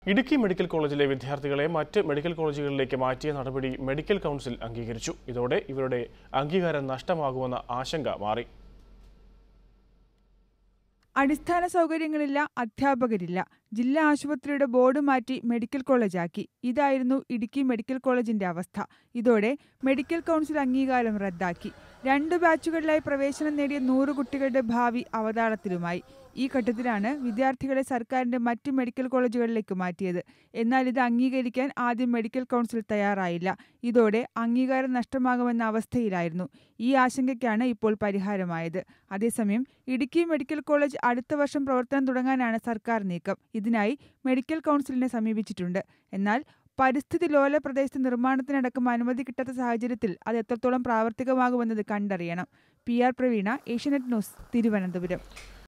Idukki medical കോളേജിലെ വിദ്യാർത്ഥികളെ മറ്റ് മെഡിക്കൽ കോളേജുകളിലേക്ക് മാറ്റിയ നടപടി മെഡിക്കൽ കൗൺസിൽ അംഗീകരിച്ചു. ഇതോടെ ഇവരുടെ അംഗീകാരം നഷ്ടമാകുമെന്ന ആശങ്ക മാറി. അടിസ്ഥാന സൗകര്യങ്ങളില്ല, അധ്യാപകരില്ല. ജില്ലാ ആശുപത്രിയുടെ ബോർഡ് മാറ്റി മെഡിക്കൽ കോളേജാക്കി. ഇതായിരുന്നു ഇടുക്കി മെഡിക്കൽ കോളേജിന്റെ അവസ്ഥ. ഇതോടെ മെഡിക്കൽ കൗൺസിൽ അംഗീകാരം റദ്ദാക്കി. 2 ബാച്ചുകളിലായി പ്രവേശനം നേടിയ 100 കുട്ടികളുടെ ഭാവി അവതാളത്തിലുമായി. ഈ ഘട്ടത്തിലാണ് വിദ്യാർത്ഥികളെ സർക്കാരിന്റെ മറ്റ് മെഡിക്കൽ കോളേജുകളിലേക്ക് മാറ്റിയത്. എന്നാൽ ഇത് അംഗീകരിക്കാൻ ആദ്യം മെഡിക്കൽ കൗൺസിൽ തയ്യാറായില്ല. ഇതോടെ അംഗീകാരം നഷ്ടമാകുമെന്ന അവസ്ഥയിലായിരുന്നു. ഈ ആശങ്കയ്ക്കാണ് ഇപ്പോൾ പരിഹാരമായത്. അതേസമയം ഇടുക്കി മെഡിക്കൽ കോളേജ് അടുത്ത വർഷം പ്രവർത്തനം തുടങ്ങാനാണ് സർക്കാർ നീക്കം. ഇതിനായി മെഡിക്കൽ കൗൺസിലിനെ സമീപിച്ചിട്ടുണ്ട്. എന്നാൽ പരിസ്ഥിതി ലോല പ്രദേശത്ത് നിർമ്മാണത്തിനടക്കം അനുമതി കിട്ടാത്ത സാഹചര്യത്തിൽ അത് എത്രത്തോളം പ്രാവർത്തികമാകുമെന്നത് കണ്ടറിയണം. PR Praveena, Asianet news, Thiruvananthapuram.